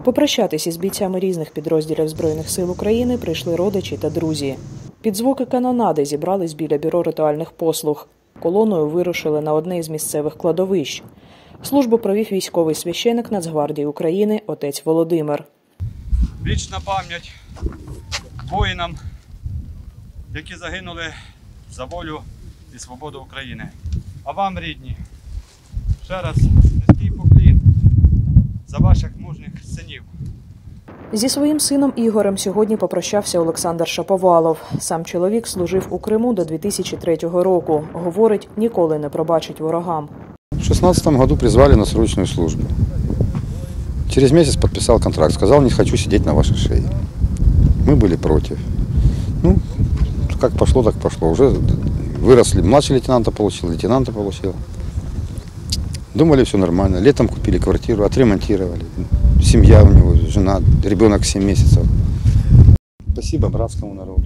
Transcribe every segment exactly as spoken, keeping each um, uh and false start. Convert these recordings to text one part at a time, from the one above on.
Попрощатися з бійцями різних підрозділів Збройних сил України прийшли родичі та друзі. Під звуки канонади зібрались біля бюро ритуальних послуг. Колоною вирушили на одне із місцевих кладовищ. Службу провів військовий священик Нацгвардії України отець Володимир. Вічна пам'ять воїнам, які загинули за волю і свободу України. А вам, рідні, ще раз низький поклін за ваших мужніх синів. Зі своїм сином Ігорем сьогодні попрощався Олександр Шаповалов. Сам чоловік служив у Криму до дві тисячі третього року. Говорить, ніколи не пробачить ворогам. В шестнадцатом году призвали на срочную службу. Через месяц подписал контракт. Сказал, не хочу сидеть на вашей шее. Мы были против. Ну, как пошло, так пошло. Уже выросли. Младший лейтенанта получил, лейтенанта получил. Думали, все нормально. Летом купили квартиру, отремонтировали. Семья у него, жена, ребенок семь месяцев. Спасибо братскому народу.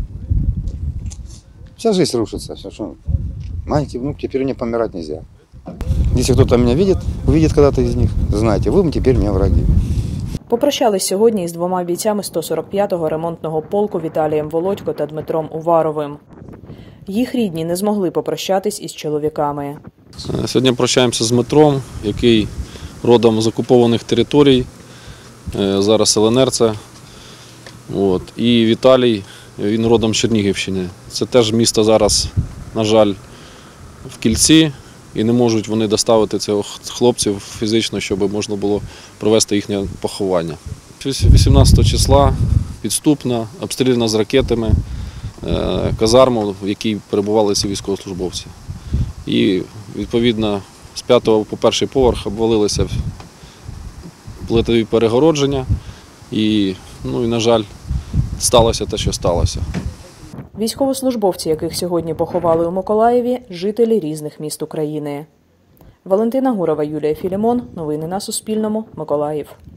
Вся жизнь рушится. Все, что... Маленький внук, теперь мне помирать нельзя. Если кто-то меня видит, увидит когда-то из них, знаете, вы теперь мне враги. Попрощались сьогодні із двома бійцями сто сорок п'ятого ремонтного полку Віталієм Володько та Дмитром Уваровим. Їх рідні не змогли попрощатись із чоловіками. Сьогодні прощаємося з Дмитром, який родом з окупованих територій, зараз Л Н Р це. От. І Віталій, він родом з Чернігівщини. Це теж місто зараз, на жаль, в кільці. І не можуть вони доставити цих хлопців фізично, щоб можна було провести їхнє поховання. вісімнадцятого числа підступна, обстріляна з ракетами казарму, в якій перебували ці військовослужбовці. І, відповідно, з п'ятого по перший поверх обвалилися плитові перегородження. І, ну, і, на жаль, сталося те, що сталося. Військовослужбовці, яких сьогодні поховали у Миколаєві, жителі різних міст України. Валентина Гурова, Юлія Філімон. Новини на Суспільному. Миколаїв.